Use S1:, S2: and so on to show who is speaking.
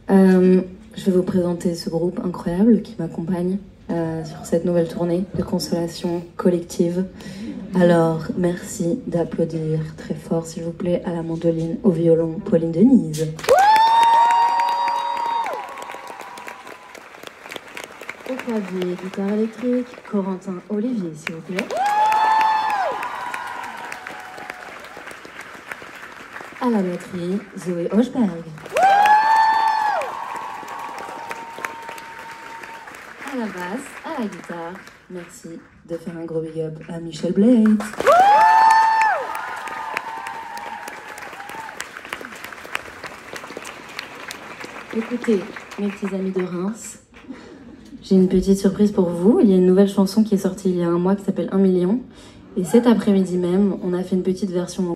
S1: Je vais vous présenter ce groupe incroyable qui m'accompagne sur cette nouvelle tournée de consolation collective. Alors, merci d'applaudir très fort, s'il vous plaît, à la mandoline, au violon, Pauline Denise. Au clavier, guitare électrique, Corentin Olivier, s'il vous plaît. À la batterie, Zoé Hochberg. À la basse, à la guitare, merci de faire un gros big up à Michel Blade. Écoutez, mes petits amis de Reims, j'ai une petite surprise pour vous. Il y a une nouvelle chanson qui est sortie il y a un mois qui s'appelle 1 million. Et cet après-midi même, on a fait une petite version